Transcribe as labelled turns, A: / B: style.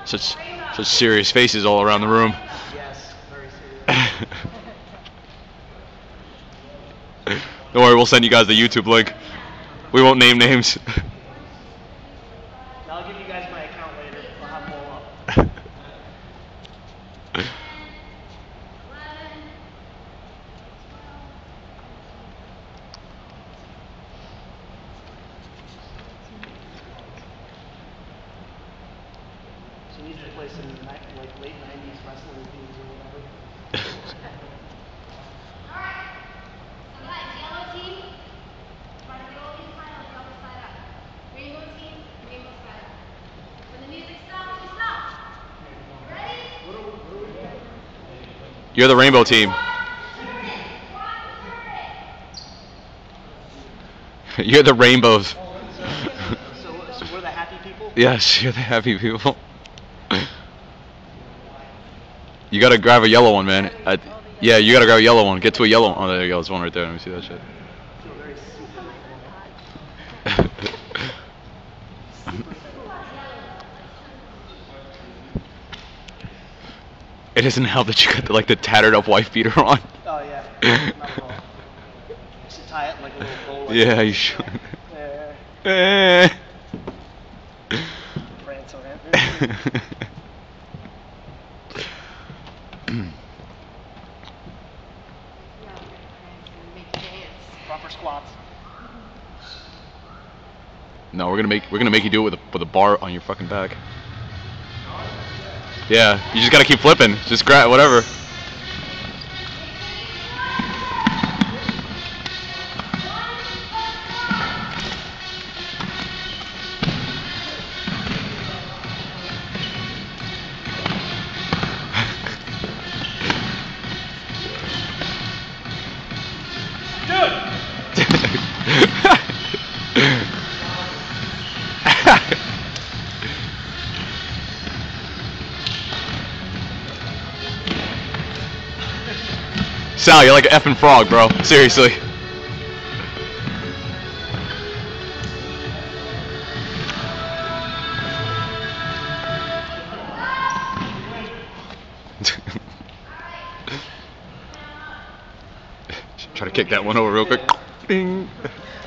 A: such serious faces all around the room.
B: Yes, very serious.
A: Don't worry, we'll send you guys the YouTube link. We won't name names.
B: I'll give you guys my account later. I'll have them all up. So you need to play some like late 90s wrestling themes or whatever.
A: You're the rainbow team. You're the rainbows.
B: So we're the happy people?
A: Yes, you're the happy people. You gotta grab a yellow one, man. Yeah, you gotta grab a yellow one. Get to a yellow one. Oh, there you go. There's one right there. Let me see that shit. It doesn't help that you got the tattered up wife beater on.
B: Oh yeah. Not at all. You should tie it like a little bow. Like
A: Yeah, you should.
B: France around. Proper squats.
A: No, we're gonna make you do it with a bar on your fucking back. Yeah, you just gotta keep flipping. Just grab whatever. Sal, you're like an effing frog, bro. Seriously. Try to kick that one over real quick. Bing.